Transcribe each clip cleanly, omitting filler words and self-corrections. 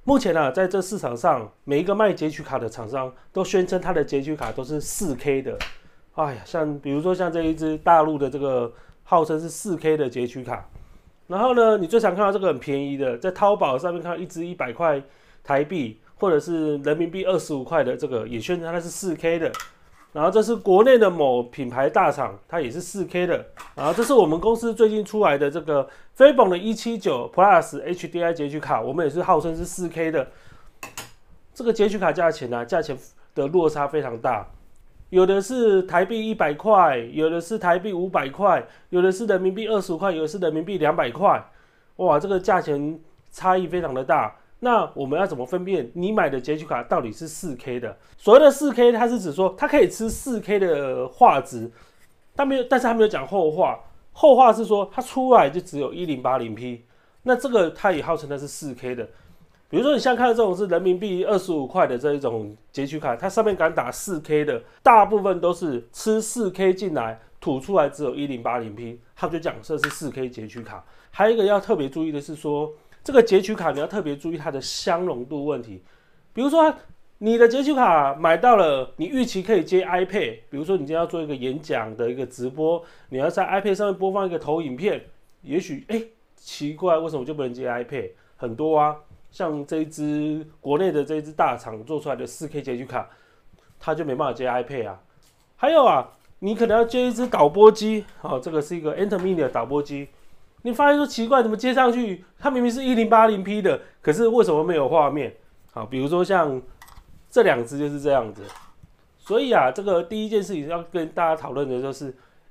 目前啊，在这市场上，每一个卖截取卡的厂商都宣称它的截取卡都是 4K 的。哎呀，比如说像这一支大陆的这个号称是 4K 的截取卡，然后呢，你最常看到这个很便宜的，在淘宝上面看到一支100块台币，或者是人民币25块的这个，也宣称它是 4K 的。然后这是国内的某品牌大厂，它也是 4K 的。然后这是我们公司最近出来的这个飞bon的179 Plus HDI 截取卡，我们也是号称是 4K 的。这个截取卡价钱价钱的落差非常大，有的是台币100块，有的是台币500块，有的是人民币25块，有的是人民币200块。哇，这个价钱差异非常的大。那我们要怎么分辨你买的截取卡到底是 4K 的？所谓的 4K， 它是指说它可以吃 4K 的画质，但是它没有讲后画。后画是说它出来就只有 1080p， 那这个它也号称它是 4K 的。比如说你像看到这种是人民币25块的这一种截取卡，它上面敢打 4K 的，大部分都是吃 4K 进来，吐出来只有 1080p， 它就讲这是 4K 截取卡。还有一个要特别注意的是说，这个截取卡你要特别注意它的相容度问题。比如说你的截取卡买到了，你预期可以接 iPad， 比如说你今天要做一个演讲的一个直播，你要在 iPad 上面播放一个投影片，也许奇怪为什么就不能接 iPad？ 很多啊，像这一支国内的这一支大厂做出来的 4K 截取卡，它就没办法接 iPad 啊。还有啊，你可能要接一支导播机，这个是一个 Intermini 的导播机。你发现说奇怪，怎么接上去？它明明是 1080p 的，可是为什么没有画面？好，比如说像这两支就是这样子。所以啊，这个第一件事情要跟大家讨论的就是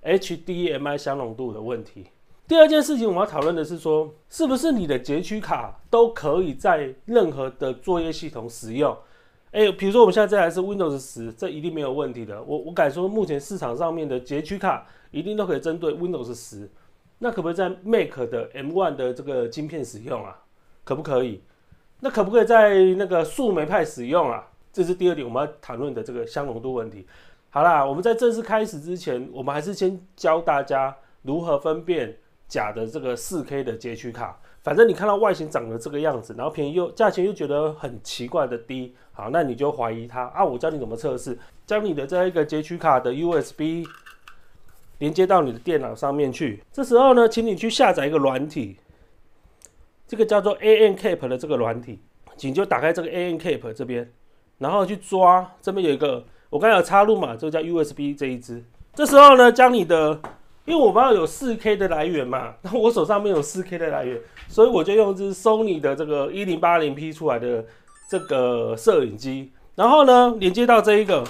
HDMI 相容度的问题。第二件事情我们要讨论的是说，是不是你的截取卡都可以在任何的作业系统使用？比如说我们现在这台是 Windows 10，这一定没有问题的。我敢说，目前市场上面的截取卡一定都可以针对 Windows 10。那可不可以在 Mac 的 M1 的这个晶片使用啊？可不可以？那可不可以在那个树莓派使用啊？这是第二点我们要谈论的这个相容度问题。好啦，我们在正式开始之前，我们还是先教大家如何分辨假的这个 4K 的截取卡。反正你看到外形长得这个样子，然后便宜价钱又觉得很奇怪的低，好，那你就怀疑它啊。我教你怎么测试，将你的这一个截取卡的 USB连接到你的电脑上面去。这时候呢，请你去下载一个软体，这个叫做 ANCAP 的这个软体，请就打开这个 ANCAP 这边，然后去抓这边有一个，我刚才有插入嘛，这个叫 USB 这一支。这时候呢，将你的，因为我们要有 4K 的来源嘛，那我手上没有 4K 的来源，所以我就用这 Sony 的这个 1080p 出来的这个摄影机，然后呢连接到这一个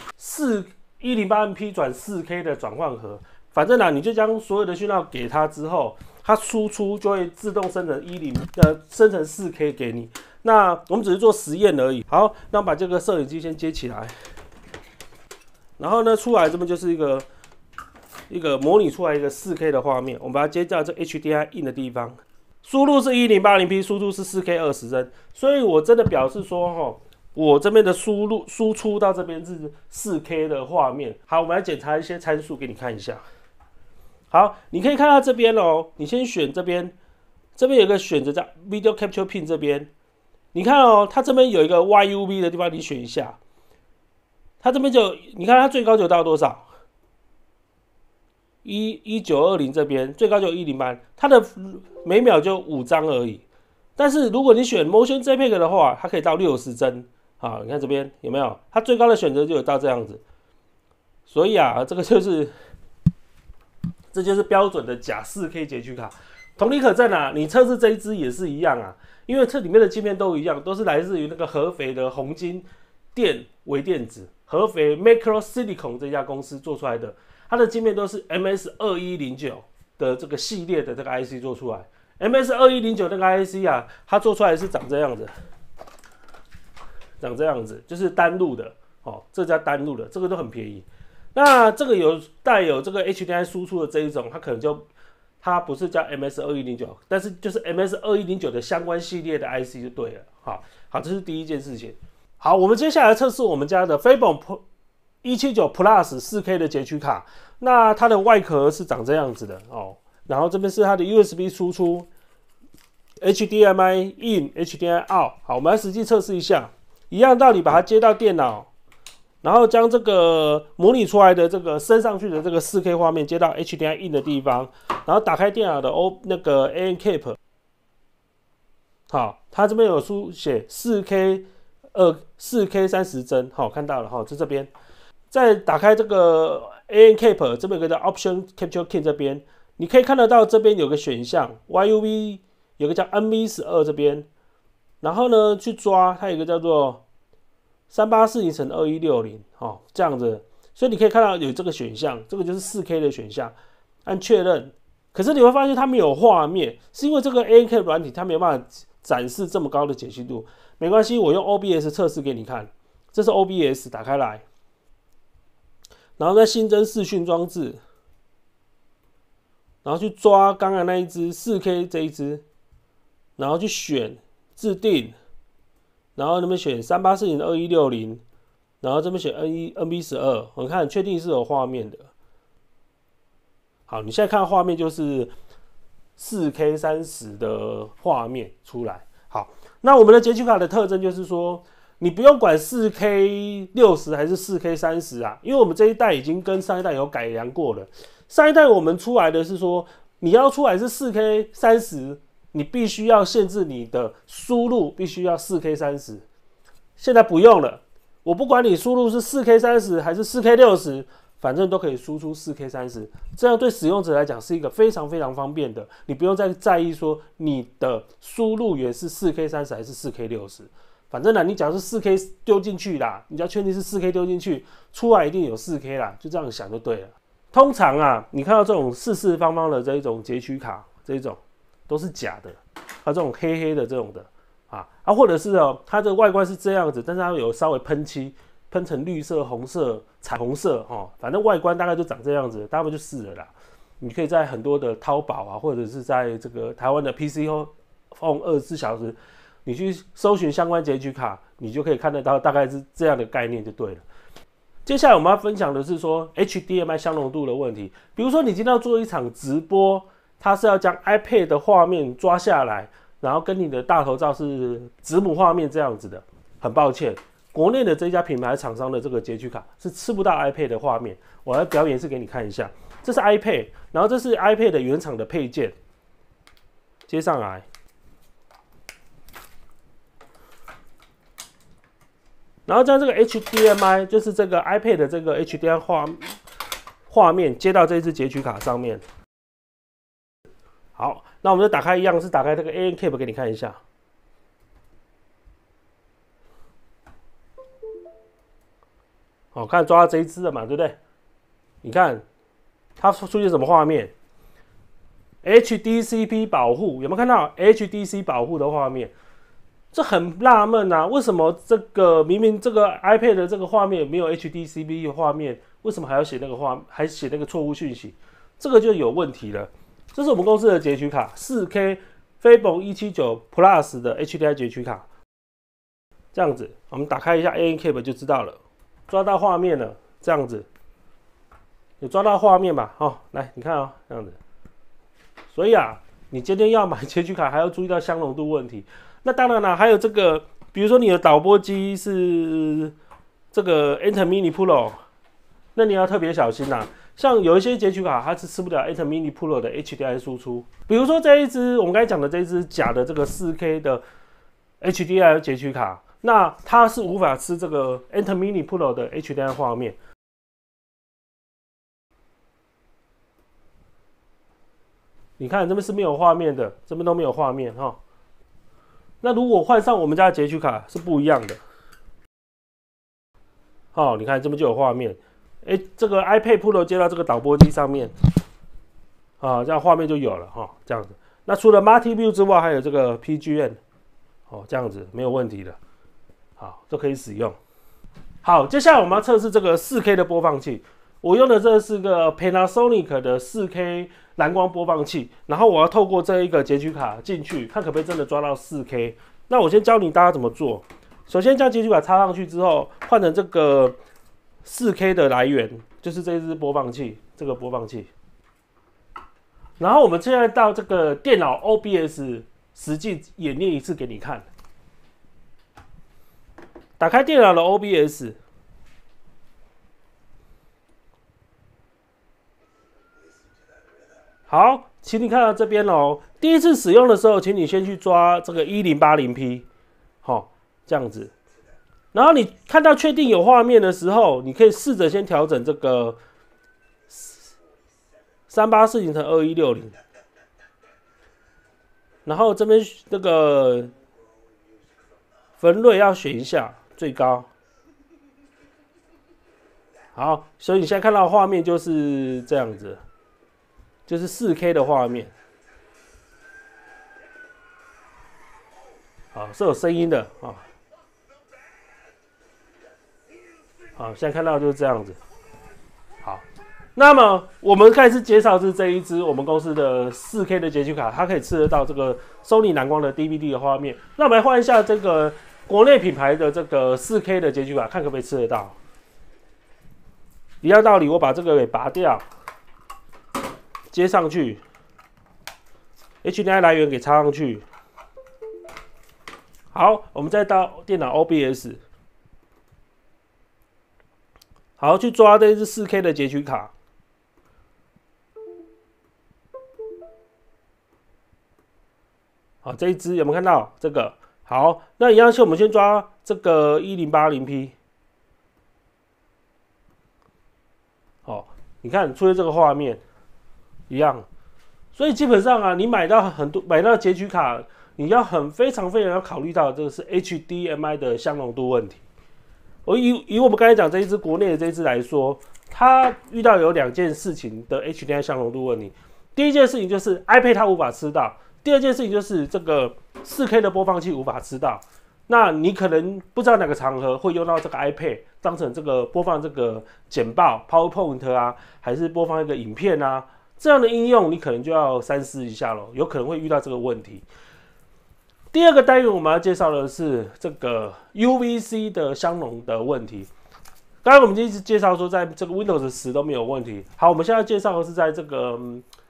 1080p 转 4K 的转换盒。反正你就将所有的讯号给它之后，它输出就会自动生成生成 4K 给你。那我们只是做实验而已。好，那我把这个摄影机先接起来，然后呢，出来这边就是一个模拟出来一个 4K 的画面，我们把它接到这 HDMI in 的地方，输入是 1080p， 输出是 4K 20帧，所以我真的表示说我这边的输出到这边是 4K 的画面。好，我们来检查一些参数给你看一下。好，你可以看到这边你先选这边有一个选择叫 Video Capture Pin 这边，你看它这边有一个 YUV 的地方，你选一下，它这边你看它最高就到多少？1920这边最高就1080，它的每秒就5张而已。但是如果你选 Motion JPEG 的话，它可以到60帧。好，你看这边有没有？它最高的选择就有到这样子。所以啊，这就是标准的假 4K 截取卡。同理可证啊，你测试这一支也是一样啊，因为这里面的晶片都一样，都是来自于那个合肥的宏晶电微电子，合肥 Macro Silicon 这家公司做出来的，它的晶片都是 MS2109 的这个系列的这个 IC 做出来。MS2109 那个 IC 啊，它做出来是长这样子，就是单路的这叫单路的，这个都很便宜。那这个有带有这个 HDMI 输出的这一种，它可能它不是叫 MS2109， 但是就是 MS2109 的相关系列的 IC 就对了。好，这是第一件事情。好，我们接下来测试我们家的飞bon179 Plus 4K 的截取卡。那它的外壳是长这样子的然后这边是它的 USB 输出， HDMI in、HDMI out。好，我们来实际测试一下，一样道理，把它接到电脑，然后将这个模拟出来的这个升上去的这个 4K 画面接到 HDMI in 的地方，然后打开电脑的那个 ANCAP。好，它这边有书写4K 30帧，好，看到了哈，在这边。再打开这个 ANCAP， 这边有个叫 Option Capture Key 这边，你可以看得到这边有个选项 YUV， 有个叫 NV12 这边，然后呢去抓它有一个叫做384×2160，哦，这样子，所以你可以看到有这个选项，这个就是 4K 的选项，按确认。可是你会发现它没有画面，是因为这个 ANCAP 软体它没有办法展示这么高的解析度。没关系，我用 OBS 测试给你看，这是 OBS 打开来。然后再新增视讯装置，然后去抓刚刚那一只 4K 这一只，然后去选自定，然后那边选384×2160，然后这边选 NV12， 我看确定是有画面的。好，你现在看画面就是4K 30的画面出来。好，那我们的截取卡的特征就是说，你不用管 4K 60还是 4K 30啊，因为我们这一代已经跟上一代有改良过了。上一代我们出来的是说，你要出来是 4K 30，你必须要限制你的输入必须要 4K 30。现在不用了，我不管你输入是 4K 30还是 4K 60，反正都可以输出 4K 30，这样对使用者来讲是一个非常非常方便的，你不用再在意说你的输入源是 4K 30还是 4K 60。反正呢，你只要是 4K 丢进去啦，你只要确定是 4K 丢进去，出来一定有 4K 啦，就这样想就对了。通常啊，你看到这种四四方方的这一种截取卡，这一种都是假的，它这种黑黑的这种的或者是它的外观是这样子，但是它有稍微喷漆，喷成绿色、红色、彩虹色反正外观大概就长这样子，大概就是了啦。你可以在很多的淘宝或者是在这个台湾的 PC Home 24小时。你去搜寻相关截取卡，你就可以看得到大概是这样的概念就对了。接下来我们要分享的是说 HDMI 相容度的问题。比如说你今天要做一场直播，它是要将 iPad 的画面抓下来，然后跟你的大头照是子母画面这样子的。很抱歉，国内的这家品牌厂商的这个截取卡是吃不到 iPad 的画面。我来表演示给你看一下，这是 iPad， 然后这是 iPad 的原厂的配件，接上来。然后将这个 HDMI， 就是这个 iPad 的这个 HDMI 画面接到这支截取卡上面。好，那我们就打开一样是打开这个 ANCAP 给你看一下。好，看抓到这一支了嘛，对不对？你看它出现什么画面 ？HDCP 保护，有没有看到 HDC 保护的画面？这很纳闷啊，为什么这个明明这个 iPad 的这个画面没有 HDCP 的画面，为什么还要写那个还写那个错误讯息？这个就有问题了。这是我们公司的截取卡，4K Fable 179 Plus 的 HDI 截取卡。这样子，我们打开一下 ANCAP 就知道了，抓到画面了，这样子，有抓到画面吧？来，你看这样子。所以啊，你今天要买截取卡，还要注意到相容度问题。那当然了，还有这个，比如说你的导播机是这个 Enter Mini Pro， 那你要特别小心啦。像有一些截取卡，它是吃不了 Enter Mini Pro 的 HDI 输出。比如说这一支我们刚才讲的这一支假的这个 4K 的 HDI 截取卡，那它是无法吃这个 Enter Mini Pro 的 HDI 画面。你看这边是没有画面的，这边都没有画面那如果换上我们家的截取卡是不一样的。你看这边就有画面。这个 iPad Pro 接到这个导播机上面，这样画面就有了这样子。那除了 Multi View 之外，还有这个 PGN，这样子没有问题的，好，都可以使用。好，接下来我们要测试这个 4K 的播放器。我用的这是个 Panasonic 的 4K 蓝光播放器，然后我要透过这一个截取卡进去，看可不可以真的抓到 4K。那我先教你大家怎么做。首先将截取卡插上去之后，换成这个4K 的来源，就是这一支播放器，这个播放器。然后我们现在到这个电脑 OBS 实际演练一次给你看。打开电脑的 OBS， 好，请你看到这边哦。第一次使用的时候，请你先去抓这个 1080P， 好，这样子。然后你看到确定有画面的时候，你可以试着先调整这个3840×2160，然后这边这个分瑞要选一下最高。好，所以你现在看到的画面就是这样子，就是 4K 的画面。好，是有声音的啊。好，现在看到就是这样子。好，那么我们开始介绍是这一支我们公司的 4K 的截取卡，它可以吃得到这个 Sony 蓝光的 DVD 的画面。那我们来换一下这个国内品牌的这个 4K 的截取卡，看可不可以吃得到。一样道理，我把这个给拔掉，接上去 ，HDMI 来源给插上去。好，我们再到电脑 OBS。好，去抓这支 4K 的截取卡。好，这一支有没有看到？这个好，那一样是我们先抓这个 1080P。好，你看出现这个画面，一样。所以基本上啊，你买到截取卡，你要非常要考虑到这个是 HDMI 的相容度问题。以我们刚才讲这一支国内的这一支来说，它遇到有2件事情的 HDMI 相容度问题。第一件事情就是 iPad 它无法吃到，第二件事情就是这个 4K 的播放器无法吃到。那你可能不知道哪个场合会用到这个 iPad 当成这个播放这个简报 PowerPoint 啊，还是播放一个影片啊，这样的应用你可能就要三思一下咯，有可能会遇到这个问题。第二个单元我们要介绍的是这个 UVC 的相容的问题。刚才我们一直介绍说，在这个 Windows 10都没有问题。好，我们现在介绍的是在这个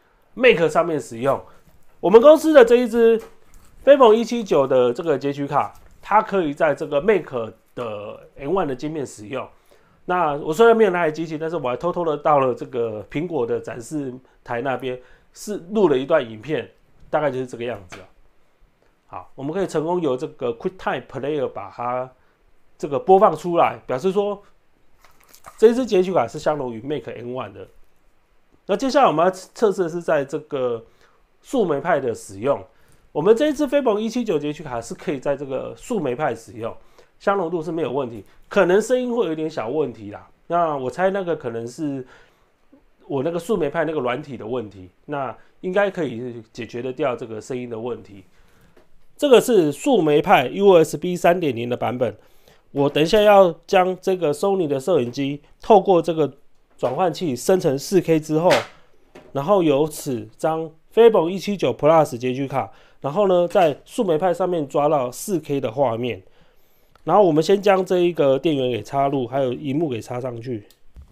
Mac 上面使用。我们公司的这一支飞鹏179的这个截取卡，它可以在这个 Mac 的 M1 的晶片使用。那我虽然没有那台机器，但是我还偷偷的到了这个苹果的展示台那边，是录了一段影片，大概就是这个样子啊。好，我们可以成功由这个 QuickTime Player 把它这个播放出来，表示说这一支截取卡是相容于 Mac M1 的。那接下来我们要测试的是在这个树莓派的使用。我们这一支飞鹏179截取卡是可以在这个树莓派使用，相容度是没有问题，可能声音会有一点小问题啦。那我猜那个可能是我那个树莓派那个软体的问题，那应该可以解决得掉这个声音的问题。这个是树莓派 USB 3.0 的版本。我等一下要将这个 Sony 的摄影机透过这个转换器生成 4K 之后，然后由此将飞鹏179 Plus 截取卡，然后呢在树莓派上面抓到 4K 的画面。然后我们先将这一个电源给插入，还有萤幕给插上去。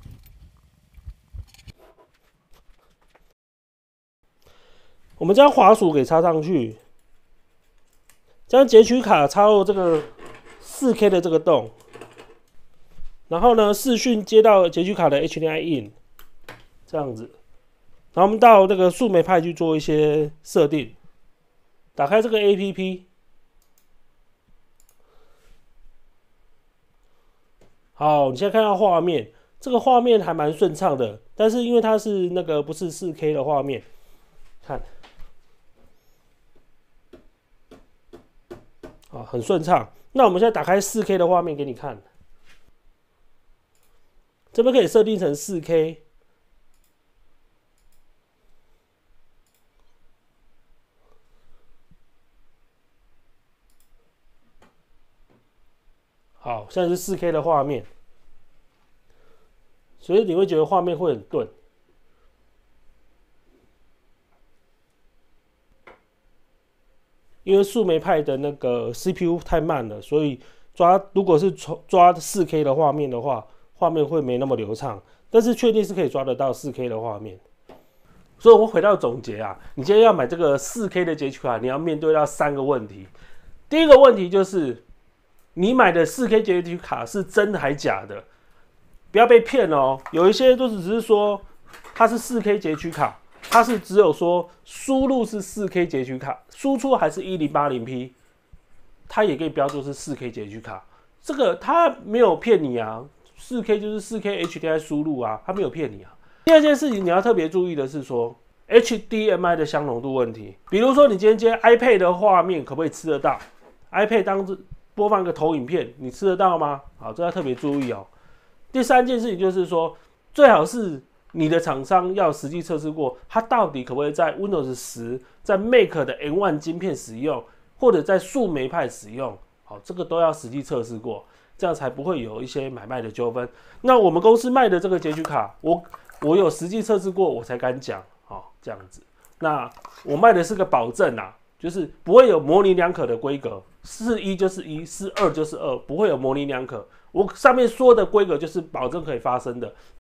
我们将滑鼠给插上去。将截取卡插入这个 4K 的这个洞，然后呢，视讯接到截取卡的 HDMI in， 这样子。然后我们到这个树莓派去做一些设定，打开这个 APP， 好，你现在看到画面，这个画面还蛮顺畅的，但是因为它是那个不是 4K 的画面，看。很顺畅。那我们现在打开 4K 的画面给你看，这边可以设定成 4K。好，现在是 4K 的画面，所以你会觉得画面会很钝。因为树莓派的那个 CPU 太慢了，所以如果是抓 4K 的画面的话，画面会没那么流畅。但是确定是可以抓得到 4K 的画面。 所以我回到总结啊，你今天要买这个4K 的截取卡，你要面对到3个问题。第一个问题就是，你买的4K 截取卡是真的还假的？不要被骗哦。有一些都只是说它是4K 截取卡，它是只有说输入是4K 截取卡，输出还是 1080P， 它也可以标注是4K 截取卡。这个它没有骗你啊，4K 就是 4K HDMI 输入啊，它没有骗你啊。第二件事情你要特别注意的是说 HDMI 的相容度问题，比如说你今天接 iPad 的画面可不可以吃得到 ？iPad 当播放一个投影片，你吃得到吗？好，这要特别注意哦。第三件事情就是说，最好是你的厂商要实际测试过，它到底可不可以在 Windows 10、在 Mac 的 M1 晶片使用，或者在树莓派使用，好，这个都要实际测试过，这样才不会有一些买卖的纠纷。那我们公司卖的这个截取卡，我有实际测试过，我才敢讲，好，这样子。那我卖的是个保证啊，就是不会有模棱两可的规格，41就是1，42就是2，不会有模棱两可。我上面说的规格就是保证可以发生的，